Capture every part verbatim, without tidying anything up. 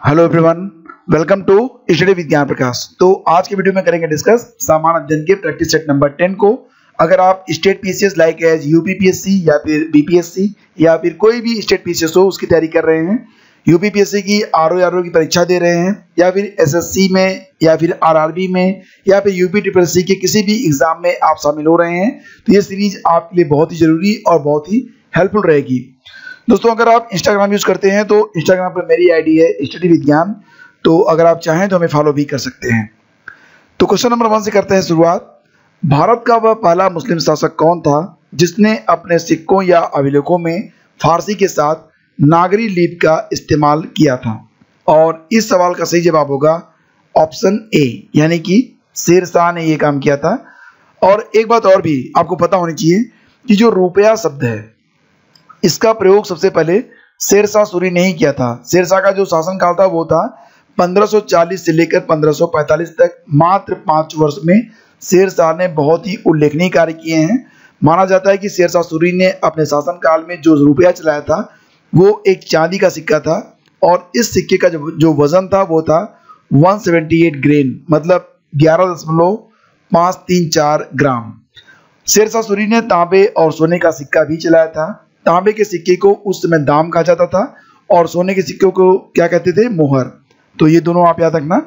Hello everyone, welcome to study with Gyan Prakash. तो आज के वीडियो में करेंगे डिस्कस सामान्य अध्ययन के प्रैक्टिस सेट नंबर टेन को। अगर आप state PCS like as UP PSC या फिर बीपीएससी या फिर कोई भी स्टेट पीसीएस हो उसकी तैयारी कर रहे हैं, यूपी पीएससी की आरओ आरओ की परीक्षा दे रहे हैं या फिर एसएससी में या फिर आरआरबी में या फिर यूपी ट्रिपल के किसी भी एग्जाम में आप शामिल हो रहे हैं, तो ये सीरीज आपके लिए बहुत ही जरूरी और बहुत ही हेल्पफुल रहेगी। दोस्तों, अगर आप इंस्टाग्राम यूज करते हैं तो इंस्टाग्राम पर मेरी आईडी है स्टडी विज्ञान, तो अगर आप चाहें तो हमें फॉलो भी कर सकते हैं। तो क्वेश्चन नंबर वन से करते हैं शुरुआत। भारत का वह पहला मुस्लिम शासक कौन था जिसने अपने सिक्कों या अभिलेखों में फारसी के साथ नागरी लिपि का इस्तेमाल किया था? और इस सवाल का सही जवाब होगा ऑप्शन ए, यानी कि शेर शाह ने यह काम किया था। और एक बात और भी आपको पता होनी चाहिए कि जो रुपया शब्द है इसका प्रयोग सबसे पहले शेर शाह सूरी ने ही किया था। शेर शाह का जो शासनकाल था वो था पंद्रह सौ चालीस से लेकर पंद्रह सौ पैंतालीस तक। मात्र पाँच वर्ष में शेर शाह ने बहुत ही उल्लेखनीय कार्य किए हैं। माना जाता है कि शेर शाह सूरी ने अपने शासनकाल में जो रुपया चलाया था वो एक चांदी का सिक्का था और इस सिक्के का जो, जो वजन था वो था एक सौ अठहत्तर ग्रेन, मतलब ग्यारह दशमलव पाँच तीन चार ग्राम। शेर शाह सूरी ने तांबे और सोने का सिक्का भी चलाया था। तांबे के सिक्के को उस समय दाम कहा जाता था और सोने के सिक्के को क्या कहते थे? मोहर। तो ये दोनों आप याद रखना।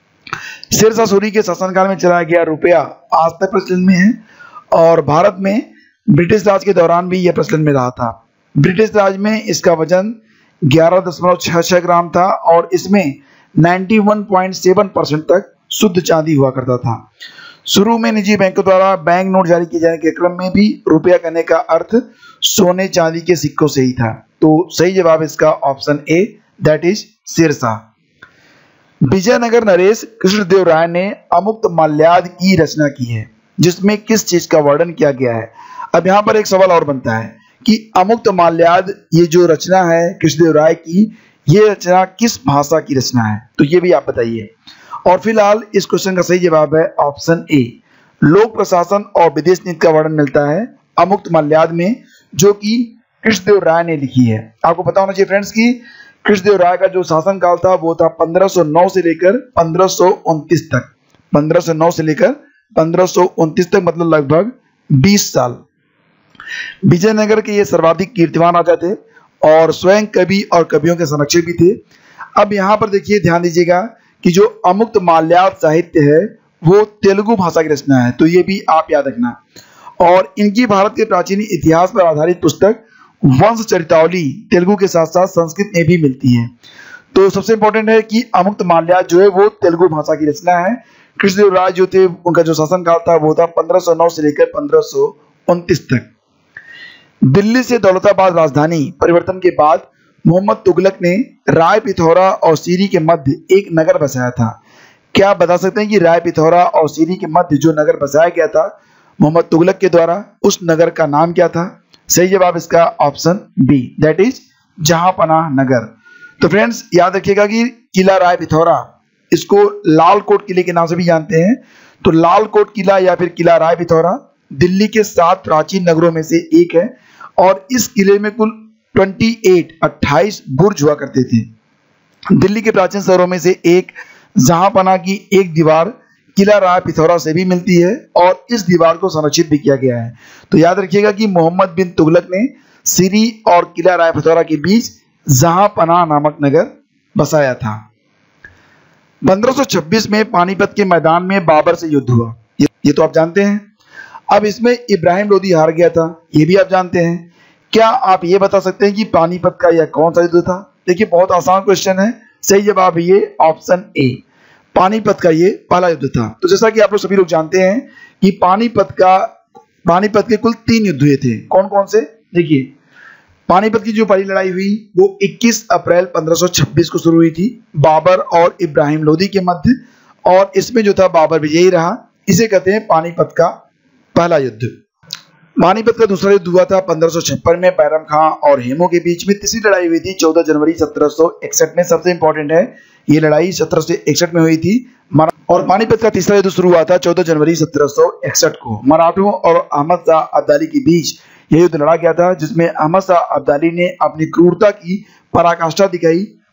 शेर शाह सूरी के शासनकाल में चलाया गया रुपया आज तक प्रचलन में है और भारत में ब्रिटिश राज के दौरान भी यह प्रचलन में रहा था। ब्रिटिश राज में इसका वजन ग्यारह दशमलव छह छह ग्राम था और इसमें इक्यानवे पॉइंट सात परसेंट तक शुद्ध चांदी हुआ करता था। शुरू में निजी बैंकों द्वारा बैंक नोट जारी किए जाने के क्रम में भी रुपया कहने का अर्थ सोने चांदी के सिक्कों से ही था। तो सही जवाब इसका option A, that is Sher Shah. Vijayanagar Naresh Krishnadeva राय ने अमुक्त माल्याद की रचना की है जिसमें किस चीज का वर्णन किया गया है? अब यहाँ पर एक सवाल और बनता है कि अमुक्त माल्याद ये जो रचना है कृष्णदेव राय की, ये रचना किस भाषा की रचना है? तो ये भी आप बताइए। और फिलहाल इस क्वेश्चन का सही जवाब है ऑप्शन ए, लोक प्रशासन और विदेश नीति का वर्णन मिलता है अमुक्त माल्याद में, जो कि कृष्णदेव राय ने लिखी है। आपको पता होना चाहिए फ्रेंड्स कि कृष्णदेव राय का जो शासनकाल था वो था पंद्रह सौ नौ से लेकर पंद्रह सौ उनतीस तक। पंद्रह सौ नौ से लेकर पंद्रह सौ उनतीस तक, मतलब लगभग बीस साल। विजयनगर के ये सर्वाधिक कीर्तिमान राजा थे और स्वयं कवि और कवियों के संरक्षक भी थे। अब यहाँ पर देखिए, ध्यान दीजिएगा कि जो अमुक्त माल्याद साहित्य है वो तेलुगु भाषा की रचना है, तो ये भी आप याद रखना। और इनकी भारत के प्राचीन इतिहास पर आधारित पुस्तक वंश चरितावली तेलुगु के साथ साथ संस्कृत में भी मिलती है। तो सबसे इंपॉर्टेंट है कि अमुक्त माल्याद जो है वो तेलुगु भाषा की रचना है। कृष्णदेव राय जो थे उनका जो शासनकाल था वो था पंद्रह सौ नौ से लेकर पंद्रह सौ उनतीस तक। दिल्ली से दौलताबाद राजधानी परिवर्तन के बाद मोहम्मद तुगलक ने राय पिथौरा और सीरी के मध्य एक नगर बसाया था। क्या आप बता सकते हैं कि राय पिथौरा और सीरी के मध्य जो नगर बसाया गया था मोहम्मद तुगलक के द्वारा, उस नगर का नाम क्या था? सही जवाब इसका option B, that is Jahanpanah Nagar. तो फ्रेंड्स याद रखिएगा कि किला राय पिथौरा, इसको लाल कोट किले के नाम से भी जानते हैं। तो लाल कोट किला या फिर किला राय पिथौरा दिल्ली के सात प्राचीन नगरों में से एक है और इस किले में कुल अट्ठाईस बुर्ज हुआ करते थे। दिल्ली के प्राचीन शहरों में से एक जहांपनाह की एक दीवार किला राय पिथौरा से भी मिलती है और इस दीवार को संरक्षित भी किया गया है। तो याद रखिएगा कि मोहम्मद बिन तुगलक ने सीरी और किला राय पिथौरा के बीच जहांपनाह नामक नगर बसाया था। पंद्रह सौ छब्बीस में पानीपत के मैदान में बाबर से युद्ध हुआ, ये, ये तो आप जानते हैं। अब इसमें इब्राहिम लोदी हार गया था, ये भी आप जानते हैं। क्या आप ये बता सकते हैं कि पानीपत का यह कौन सा युद्ध था? देखिए, बहुत आसान क्वेश्चन है। सही जवाब ये ऑप्शन ए, पानीपत का ये पहला युद्ध था। तो जैसा कि आप लोग सभी लोग जानते हैं कि पानीपत का पानीपत के कुल तीन युद्ध हुए थे। कौन कौन से? देखिए, पानीपत की जो पहली लड़ाई हुई वो इक्कीस अप्रैल पंद्रह सौ छब्बीस को शुरू हुई थी बाबर और इब्राहिम लोदी के मध्य, और इसमें जो था बाबर विजयी रहा। इसे कहते हैं पानीपत का पहला युद्ध। पानीपत का दूसरा युद्ध हुआ था पंद्रह सौ छप्पन में बैरम खां और हेमू के बीच में। तीसरी लड़ाई हुई थी चौदह जनवरी सत्रह सौ इकसठ में। सबसे इंपॉर्टेंट है ये लड़ाई सत्रह सौ इकसठ में हुई थी। और पानीपत का तीसरा युद्ध शुरू हुआ था चौदह जनवरी सत्रह सौ इकसठ को। मराठों और अहमद शाह अब्दाली के बीच यह युद्ध लड़ा गया था जिसमें अहमद शाह अब्दाली ने अपनी क्रूरता की पराकाष्ठा दिखाई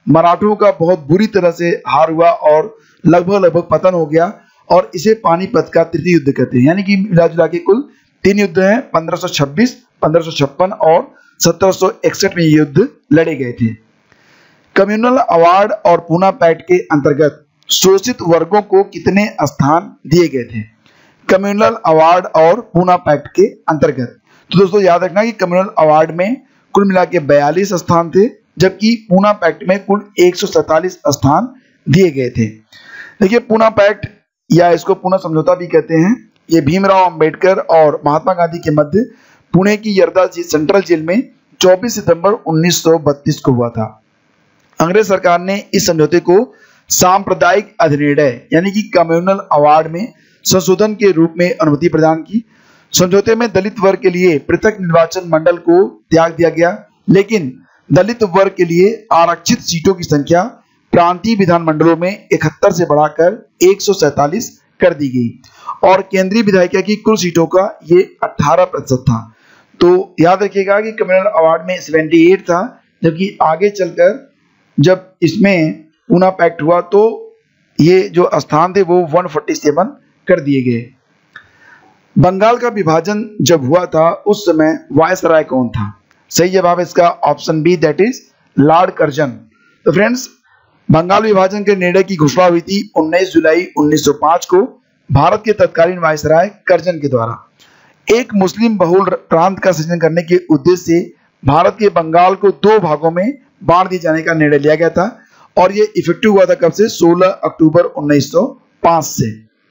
मराठों का बहुत बुरी तरह से हार हुआ और लगभग लगभग पतन हो गया, और इसे पानीपत का तृतीय युद्ध कहते हैं। यानी कि मिला जुला के कुल तीन युद्ध हैं, पंद्रह सौ छब्बीस, पंद्रह सौ छप्पन और सत्रह सौ इकसठ में ये युद्ध लड़े गए थे। कम्युनल अवार्ड और पूना पैक्ट के अंतर्गत शोषित वर्गों को कितने स्थान दिए गए थे? कम्युनल अवार्ड और पूना पैक्ट के अंतर्गत, तो दोस्तों याद रखना कि कम्युनल अवार्ड में कुल मिला के बयालीस स्थान थे, जबकि पूना पैक्ट में कुल एक सौ सैंतालीस स्थान दिए गए थे। देखिए, पूना पैक्ट या इसको पूना समझौता भी कहते हैं, ये भीमराव अंबेडकर और महात्मा गांधी के मध्य पुणे की यरदा सेंट्रल जेल में चौबीस सितंबर उन्नीस सौ बत्तीस को हुआ था। अंग्रेज सरकार ने इस समझौते को सांप्रदायिक अधिनिर्णय यानी कि कम्युनल अवार्ड में संशोधन के रूप में अनुमति प्रदान की। समझौते में दलित वर्ग के लिए पृथक निर्वाचन मंडल को त्याग दिया गया, लेकिन दलित वर्ग के लिए आरक्षित सीटों की संख्या प्रांतीय विधानमंडलों में इकहत्तर से बढ़ाकर एक सौ सैंतालीस कर दी गई और केंद्रीय विधायिका की कुल सीटों का ये अठारह प्रतिशत था। तो याद रखिएगा कि कम्युनल अवार्ड में अठहत्तर था, जबकि आगे चलकर जब इसमें पूना पैक्ट हुआ तो ये जो स्थान थे वो एक सौ सैंतालीस कर दिए गए। बंगाल का विभाजन जब हुआ था उस समय वायसराय कौन था? सही जवाब इसका option B, that is Lord Curzon. तो फ्रेंड्स, बंगाल विभाजन के निर्णय की घोषणा हुई थी उन्नीस जुलाई उन्नीस सौ पाँच को भारत के तत्कालीन वायसराय कर्जन के द्वारा। एक मुस्लिम बहुल प्रांत का सृजन करने के उद्देश्य से भारत के बंगाल को दो भागों में बांट दिए जाने का निर्णय लिया गया था और ये इफेक्टिव हुआ था कब से? सोलह अक्टूबर उन्नीस सौ पाँच से।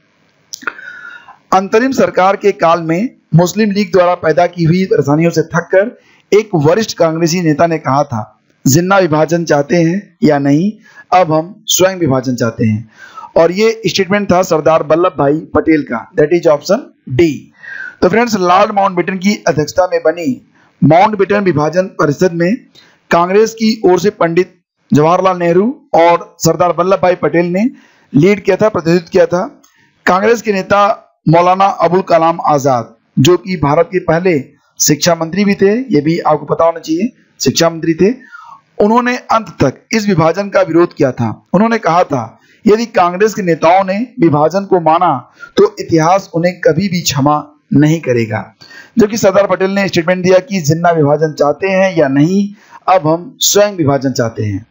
अंतरिम सरकार के काल में मुस्लिम लीग द्वारा पैदा की हुई परेशानियों से थककर एक वरिष्ठ कांग्रेसी नेता ने कहा था, जिन्ना विभाजन चाहते हैं या नहीं, अब हम स्वयं विभाजन चाहते हैं। और ये स्टेटमेंट था सरदार वल्लभ भाई पटेल का, दैट इज ऑप्शन डी। तो फ्रेंड्स, लॉर्ड माउंटबेटन की अध्यक्षता में बनी माउंटबेटन विभाजन परिषद में कांग्रेस की ओर से पंडित जवाहरलाल नेहरू और सरदार वल्लभ भाई पटेल ने लीड किया था, प्रतिनिधित्व किया था। कांग्रेस के नेता मौलाना अबुल कलाम आजाद, जो कि भारत के पहले शिक्षा मंत्री भी थे, ये भी आपको पता होना चाहिए, शिक्षा मंत्री थे, उन्होंने अंत तक इस विभाजन का विरोध किया था। उन्होंने कहा था, यदि कांग्रेस के नेताओं ने विभाजन को माना तो इतिहास उन्हें कभी भी क्षमा नहीं करेगा। जबकि सरदार पटेल ने स्टेटमेंट दिया कि जिन्ना विभाजन चाहते हैं या नहीं, अब हम स्वयं विभाजन चाहते हैं।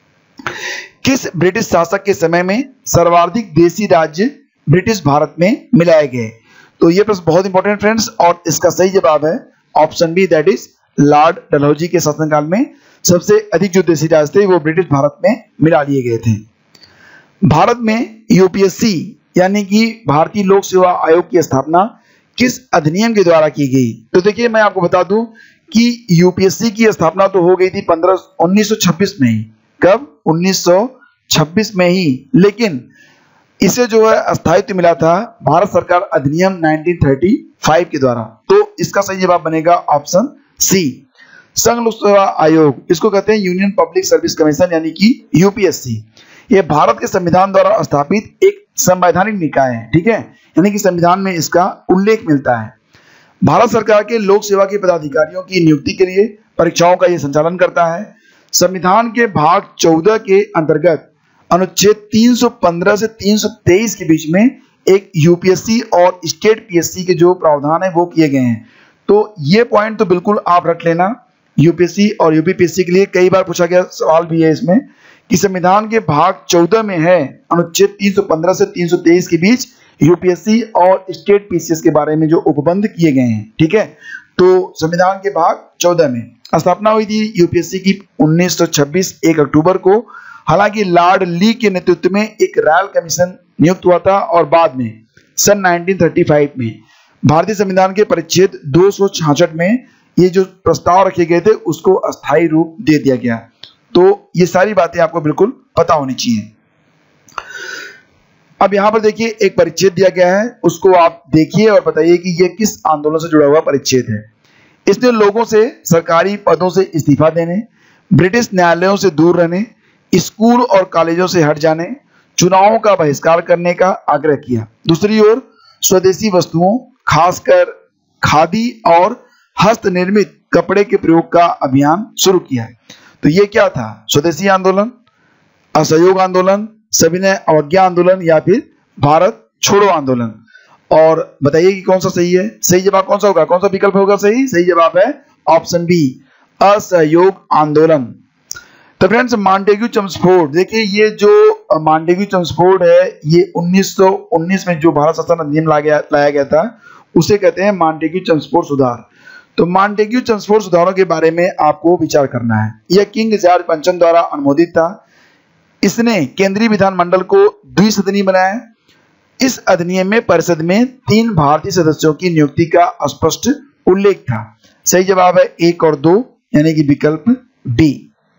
किस ब्रिटिश शासक के समय में सर्वाधिक देशी राज्य ब्रिटिश भारत में मिलाए गए? तो ये प्रश्न बहुत इंपॉर्टेंट फ्रेंड्स, और इसका सही जवाब है option B, that is Lord Dalhousie के शासनकाल में सबसे अधिक जो देशी राज्य थे वो ब्रिटिश भारत में मिला लिए गए थे। भारत में यूपीएससी यानी कि भारतीय लोक सेवा आयोग की स्थापना किस अधिनियम के द्वारा की गई? तो देखिए, मैं आपको बता दूं कि यूपीएससी की स्थापना तो हो गई थी पंद्रह उन्नीस सौ छब्बीस में ही। कब? उन्नीस सौ छब्बीस में ही, लेकिन इसे जो है स्थायित्व मिला था भारत सरकार अधिनियम उन्नीस सौ पैंतीस के द्वारा। तो इसका सही जवाब बनेगा ऑप्शन सी, संघ लोक सेवा आयोग। इसको कहते हैं यूनियन पब्लिक सर्विस कमीशन यानी कि यूपीएससी। ये भारत के संविधान द्वारा स्थापित एक संवैधानिक निकाय है, ठीक है, यानी कि संविधान में इसका उल्लेख मिलता है। भारत सरकार के लोक सेवा के पदाधिकारियों की नियुक्ति के लिए परीक्षाओं का ये संचालन करता है। संविधान के भाग चौदह के अंतर्गत अनुच्छेद तीन सौ पंद्रह से तीन सौ तेईस के बीच में एक यूपीएससी और स्टेट पीएससी के जो प्रावधान है वो किए गए हैं। तो ये पॉइंट तो बिल्कुल आप रख लेना, यूपीएससी और यूपीपीएससी के लिए कई बार पूछा गया सवाल भी है इसमें कि संविधान के भाग चौदह में है अनुच्छेद तीन सौ पंद्रह से तीन सौ तेईस के बीच यूपीएससी और स्टेट पीसीएस के बारे में जो उपबंध किए गए हैं, ठीक है। तो संविधान के भाग चौदह में स्थापना हुई थी यूपीएससी की उन्नीस सौ छब्बीस एक अक्टूबर को। हालांकि लॉर्ड ली के नेतृत्व में एक रॉयल कमीशन नियुक्त हुआ था और बाद में सन उन्नीस सौ पैंतीस में भारतीय संविधान के परिच्छेद दो सौ छियासठ में ये जो प्रस्ताव रखे गए थे उसको अस्थायी रूप दे दिया गया। तो ये सारी बातें आपको बिल्कुल पता होनी चाहिए। अब यहाँ पर देखिए एक परिच्छेद दिया गया है, उसको आप देखिए और बताइए कि ये किस आंदोलन से जुड़ा हुआ परिच्छेद है। इसने लोगों से सरकारी पदों से इस्तीफा देने, ब्रिटिश न्यायालयों से दूर रहने, स्कूल और कॉलेजों से हट जाने, चुनावों का बहिष्कार करने का आग्रह किया। दूसरी ओर स्वदेशी वस्तुओं खासकर खादी और हस्त निर्मित कपड़े के प्रयोग का अभियान शुरू किया है। तो ये क्या था? स्वदेशी आंदोलन, असहयोग आंदोलन, सविनय अवज्ञा आंदोलन या फिर भारत छोड़ो आंदोलन। और बताइए कि कौन सा सही है। सही जवाब कौन सा होगा, कौन सा विकल्प होगा सही? सही जवाब है ऑप्शन बी, असहयोग आंदोलन। तो फ्रेंड्स, मॉन्टेग्यू चम्सफोर्ड, देखिए ये जो मॉन्टेग्यू चम्सफोर्ड है ये उन्नीस सौ उन्नीस में जो भारत शासन अधिनियम लाया लाया गया था उसे कहते हैं मॉन्टेग्यू चम्सफोर्ड सुधार। तो मॉन्टेग्यू चम्सफोर्ड सुधारों के बारे में आपको विचार करना है। यह किंग जॉर्ज पंचम द्वारा अनुमोदित था। इसने केंद्रीय विधानमंडल को द्विसदनीय बनाया। इस अधिनियम में परिषद में तीन भारतीय सदस्यों की नियुक्ति का स्पष्ट उल्लेख था। सही जवाब है एक और दो, यानी कि विकल्प डी।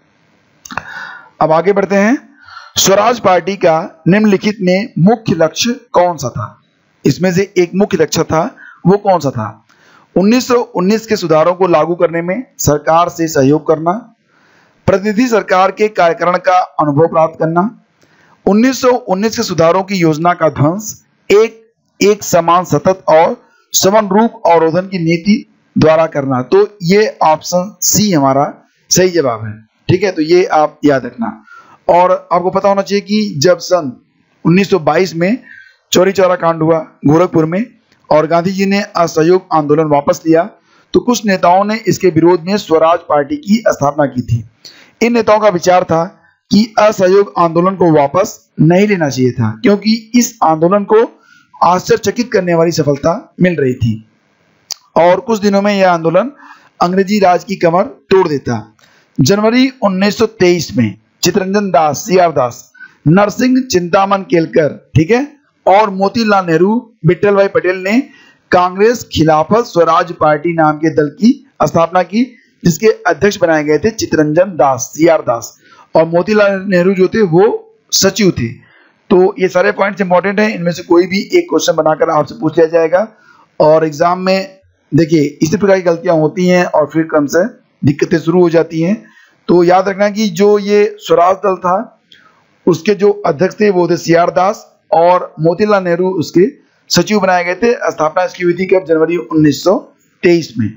अब आगे बढ़ते हैं। स्वराज पार्टी का निम्नलिखित में मुख्य लक्ष्य कौन सा था? इसमें से एक मुख्य लक्ष्य था, वो कौन सा था? उन्नीस सौ उन्नीस के सुधारों को लागू करने में सरकार से सहयोग करना, प्रतिनिधि सरकार के कार्यकरण का अनुभव प्राप्त करना, उन्नीस सौ उन्नीस के सुधारों की योजना का ध्वंस, एक एक समान सतत और समरूप अवरोधन की नीति द्वारा करना। तो ये ऑप्शन सी हमारा सही जवाब है। ठीक है, तो ये आप याद रखना। और आपको पता होना चाहिए कि जब सन उन्नीस सौ बाईस में चौरी चौरा कांड हुआ गोरखपुर में और गांधी जी ने असहयोग आंदोलन वापस लिया, तो कुछ नेताओं ने इसके विरोध में स्वराज पार्टी की स्थापना की थी। इन नेताओं का विचार था कि असहयोग आंदोलन को वापस नहीं लेना चाहिए था, क्योंकि इस आंदोलन को आश्चर्यचकित करने वाली सफलता मिल रही थी और कुछ दिनों में यह आंदोलन अंग्रेजी राज की कमर तोड़ देता। जनवरी उन्नीस सौ तेईस में चितरंजन दास, सी आर दास, नरसिंह चिंतामन केलकर, ठीक है, और मोतीलाल नेहरू, विठल भाई पटेल ने कांग्रेस खिलाफत स्वराज पार्टी नाम के दल की स्थापना की, जिसके अध्यक्ष बनाए गए थे चितरंजन दास, सी आर दास, और मोतीलाल नेहरू जो थे वो सचिव थे। तो ये सारे पॉइंट्स इंपॉर्टेंट हैं, इनमें से कोई भी एक क्वेश्चन बनाकर आपसे पूछ लिया जाएगा। और एग्जाम में देखिए इसी प्रकार की गलतियां होती हैं और फिर क्रम से दिक्कतें शुरू हो जाती हैं। तो याद रखना कि जो ये स्वराज दल था उसके जो अध्यक्ष थे वो थे सी आर दास और मोतीलाल नेहरू उसके सचिव बनाए गए थे। स्थापना इसकी हुई थी कब? जनवरी उन्नीस सौ तेईस में।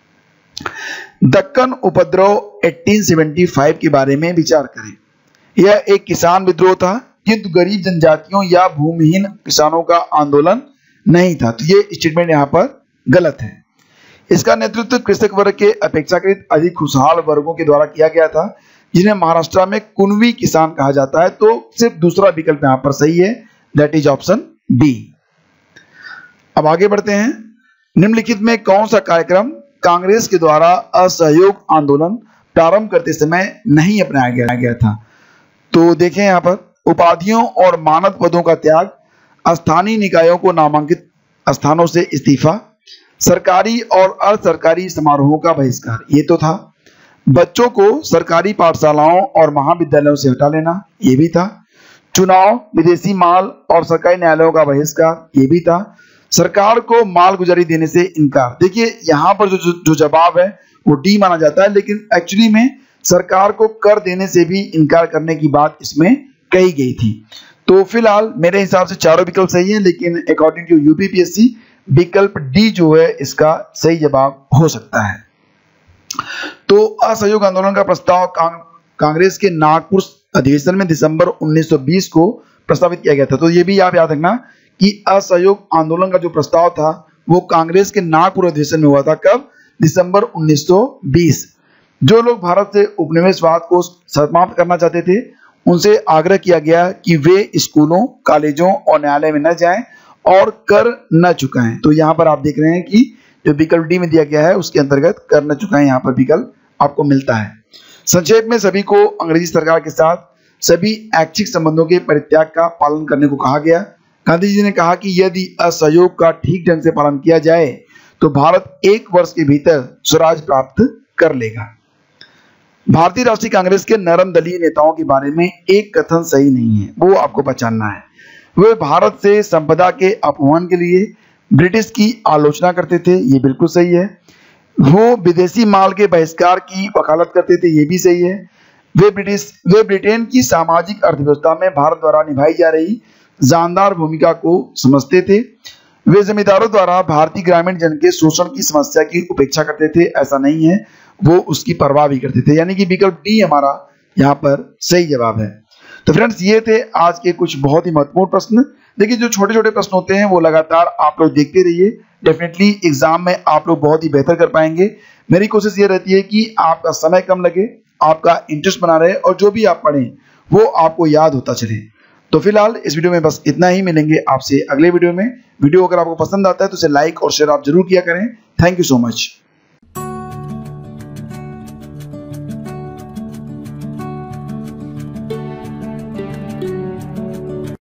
दक्कन उपद्रव अठारह सौ पचहत्तर के बारे में विचार करें। यह एक किसान विद्रोह था, किंतु गरीब जनजातियों या भूमिहीन किसानों का आंदोलन नहीं था। तो ये स्टेटमेंट यहाँ पर गलत है। इसका नेतृत्व कृषक वर्ग के अपेक्षाकृत अधिक खुशहाल वर्गों के द्वारा किया गया था, जिन्हें महाराष्ट्र में कुनवी किसान कहा जाता है। तो सिर्फ दूसरा विकल्प यहाँ पर सही है, दैट इज ऑप्शन डी। अब आगे बढ़ते हैं। निम्नलिखित में कौन सा कार्यक्रम कांग्रेस के द्वारा असहयोग आंदोलन प्रारंभ करते समय नहीं अपनाया गया, गया था? तो देखें यहाँ पर, उपाधियों और मानद पदों का त्याग, स्थानीय निकायों को नामांकित स्थानों से इस्तीफा, सरकारी और अर्ध सरकारी समारोहों का बहिष्कार, ये तो था। बच्चों को सरकारी पाठशालाओं और महाविद्यालयों से हटा लेना, ये भी था। चुनाव, विदेशी माल और सरकारी न्यायालयों का बहिष्कार, ये भी था। सरकार को माल गुजारी देने से इनकार। देखिए यहाँ पर जो, जो जो जवाब है वो डी माना जाता है, लेकिन एक्चुअली में सरकार को कर देने से भी इनकार करने की बात इसमें कही गई थी। तो फिलहाल मेरे हिसाब से चारों विकल्प सही हैं, लेकिन अकॉर्डिंग टू यूपी पीएससी विकल्प डी जो है इसका सही जवाब हो सकता है। तो असहयोग आंदोलन का प्रस्ताव कांग्रेस के नागपुर अधिवेशन में दिसंबर उन्नीस सौ बीस को प्रस्तावित किया गया था। तो ये भी आप याद रखना कि असहयोग आंदोलन का जो प्रस्ताव था वो कांग्रेस के नागपुर अधिवेशन में हुआ था। कब? दिसंबर उन्नीस सौ बीस। जो लोग भारत से उपनिवेशवाद को समाप्त करना चाहते थे उनसे आग्रह किया गया कि वे स्कूलों, कॉलेजों और न्यायालय में न जाएं और कर न चुकाएं। तो यहाँ पर आप देख रहे हैं कि जो विकल्प डी में दिया गया है उसके अंतर्गत कर न चुकाएं यहाँ पर विकल्प आपको मिलता है। संक्षेप में सभी को अंग्रेजी सरकार के साथ सभी ऐच्छिक संबंधों के परित्याग का पालन करने को कहा गया। गांधी जी ने कहा कि यदि असहयोग का ठीक ढंग से पालन किया जाए तो भारत एक वर्ष के भीतर स्वराज प्राप्त कर लेगा। भारतीय राष्ट्रीय कांग्रेस के नरम दलीय नेताओं के बारे में एक कथन सही नहीं है, वो आपको पहचानना है। वे भारत से संपदा के अपमान के लिए ब्रिटिश की आलोचना करते थे, ये बिल्कुल सही है। वो विदेशी माल के बहिष्कार की वकालत करते थे, ये भी सही है। वे ब्रिटिश वे ब्रिटेन की सामाजिक अर्थव्यवस्था में भारत द्वारा निभाई जा रही जानदार भूमिका को समझते थे। वे जमींदारों द्वारा भारतीय ग्रामीण जन के शोषण की समस्या की उपेक्षा करते थे, ऐसा नहीं है, वो उसकी परवाह भी करते थे। यानी कि विकल्प डी हमारा यहाँ पर सही जवाब है। तो फ्रेंड्स ये थे आज के कुछ बहुत ही महत्वपूर्ण प्रश्न। देखिए जो छोटे छोटे प्रश्न होते हैं वो लगातार आप लोग देखते रहिए, डेफिनेटली एग्जाम में आप लोग बहुत ही बेहतर कर पाएंगे। मेरी कोशिश ये रहती है कि आपका समय कम लगे, आपका इंटरेस्ट बना रहे और जो भी आप पढ़ें वो आपको याद होता चले। तो फिलहाल इस वीडियो में बस इतना ही, मिलेंगे आपसे अगले वीडियो में। वीडियो अगर आपको पसंद आता है तो इसे लाइक और शेयर आप जरूर किया करें। Thank you so much.